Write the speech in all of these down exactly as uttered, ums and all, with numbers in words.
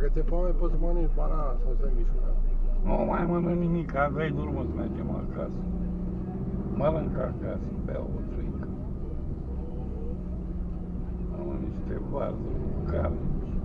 Dacă ți-e foame, poți să mănânci banana sau sandwich-ul meu. Nu mai mănânc nimic, dai drumul să mergem acasă. Mănânc acasă, beau o țuică. Am niște varză cu carne.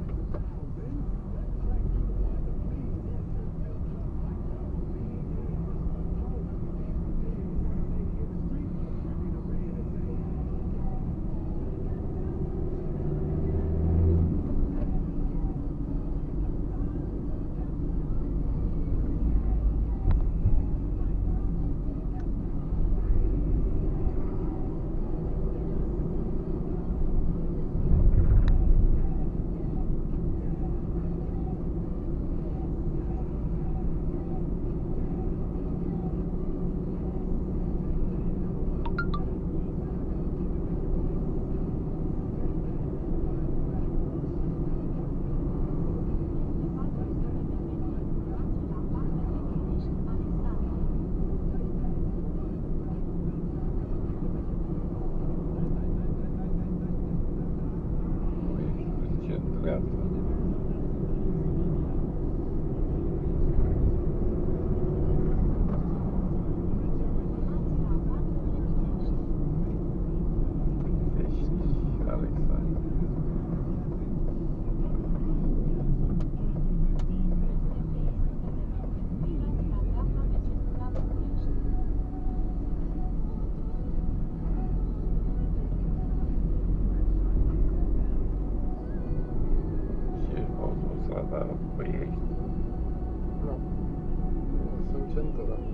centura.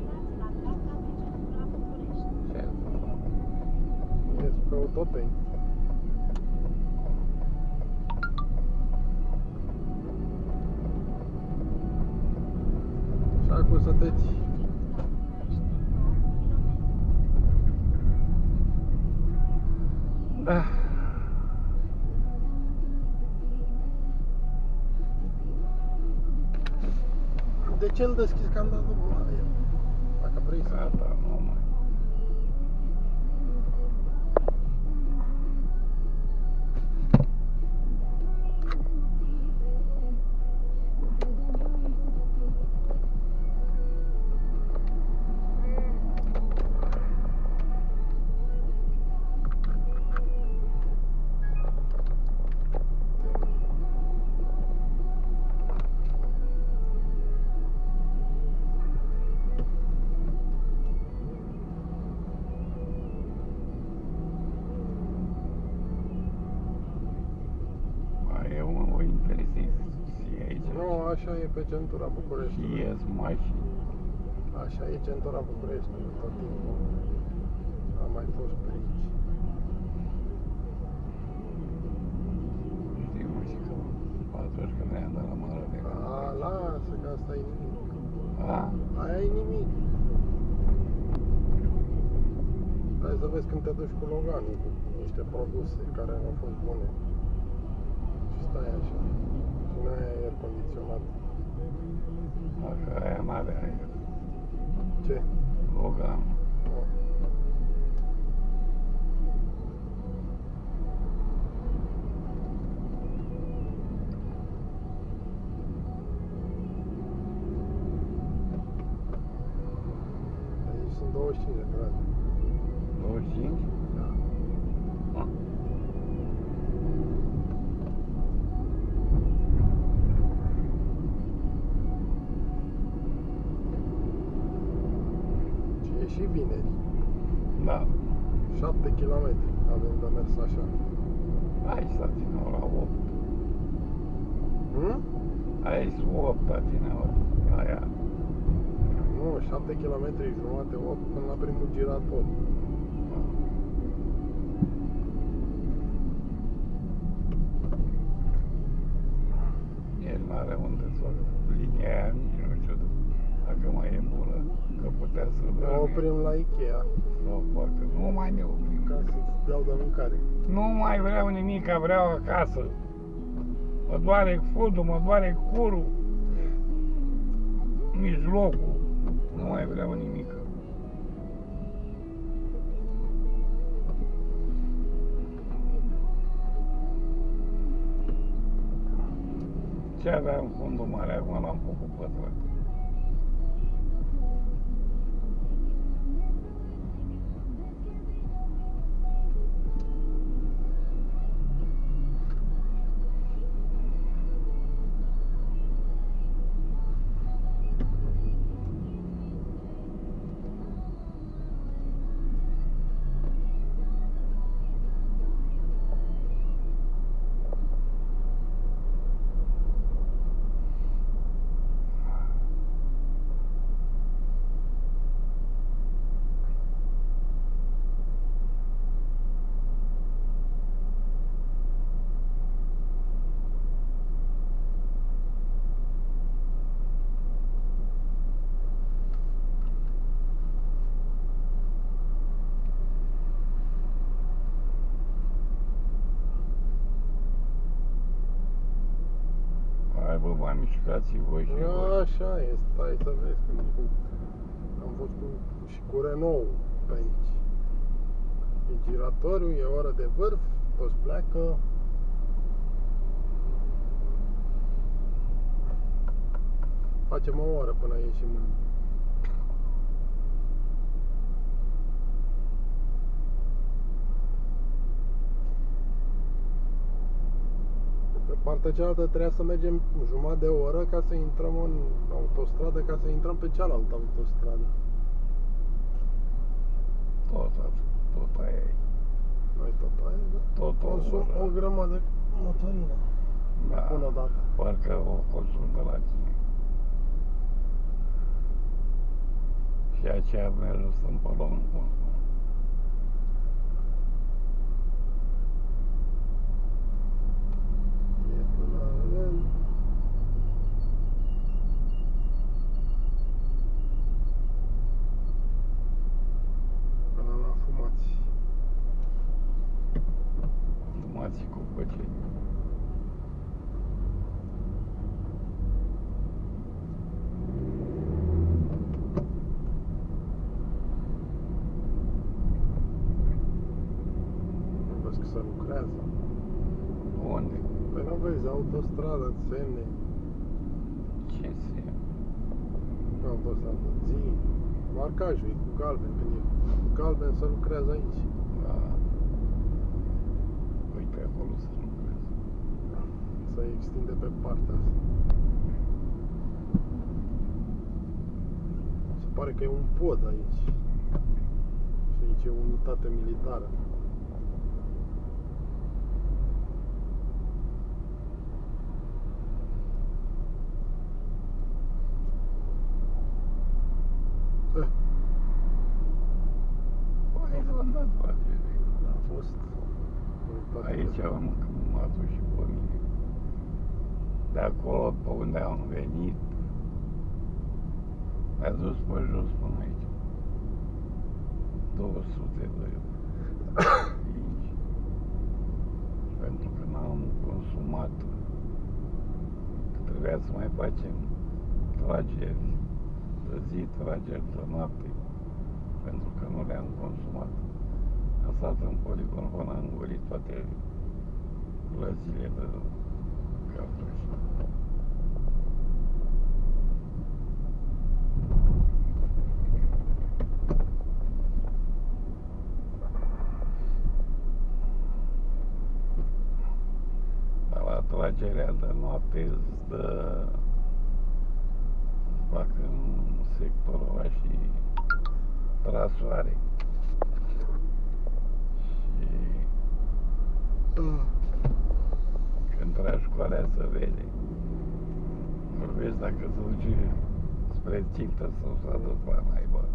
Ies pe Otopeni. Și acum să te ții. Da. De ce îl deschizi că am dat drumul la el? Dacă vrei să... Gata, nu mai. Așa e pe centura București. Și ies mașini. Așa e centura București tot timpul. Am mai fost pe aici. Știu și că atunci când ne-am dat la mare de A, lasă că asta e nimic. A? Aia e nimic. Hai să vezi când te duci cu Loganul, cu niște produse care nu au fost bune. Și stai așa. Și nu ai aer condiționat. Așa, aia n-avea aer. Ce? Logan. Oh. Aici sunt douăzeci și cinci de grade. douăzeci și cinci? Da. Ah. Și vineri. Da. șapte kilometri avem de mers așa. Aici s-a ținut la opt. Hmm? Aici opt a ținut. Aia. Nu, șapte kilometri jumate, opt până la primul girator. El n-are unde să linia aia, nici nu știu dacă mai e bună, că putea să Ne dă. oprim la Ikea. Sau facă. Nu mai ne oprim. Ca să-ți dau de mâncare. Nu mai vreau nimic, vreau acasă. Mă doare fudul, mă doare curul. Mijlocul. Nu mai vreau nimic. ce avea în fundul mare, acum l-am făcut pătrat. Hai bă, mai mișcați voi și voi. Așa e, stai să vezi că nici nu... Am fost cu, și cu Renault pe aici. E giratoriu, e oră de vârf, toți pleacă. Facem o oră până ieșim în... Pe partea cealaltă trebuia să mergem jumătate de oră ca să intrăm în autostradă, ca să intrăm pe cealaltă autostradă. Tot, tot aia e. Noi tot aia, da? Tot o Consum oră. o grămadă motorină. Da, Până dacă. parcă o consum de la tine. Și aceea a mers în polon consum. E până în... Până la fumați. Fumații cu băceni. Nu vezi că se lucrează. Unde? Păi nu vezi, autostradă, semne. Ce se... Autostradă, zi. Marcajul e cu galben, când e cu galben se lucrează aici. Da. Uite acolo să lucrezi. Se extinde pe partea asta. Se pare că e un pod aici. Și aici e o unitate militară. Eh, Păi, v-am dat frate. a fost unitate Aici de- am adus și pe mine. De acolo, pe unde am venit, mi-a dus pe jos până aici. două sute de inci. Pentru că n-am consumat. Că trebuia să mai facem trageri de zi, trageri de noapte. Pentru că nu le-am consumat. Am stat în poligon până am îngolit toate lăzile de cartoși. Dar la tragerea de noapte îți dă, îți fac în sectorul ăla și trasoare. Și Ah, când tragi cu alea să vede, îl vezi dacă se duce spre țintă sau s-a dus la naiba.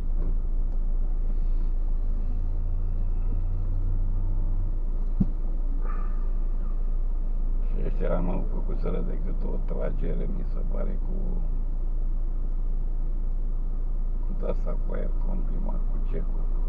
Și ăștia nu au făcuseră decât o tragere, mi se pare, cu cu de-asta cu aer comprimat, cu cecul.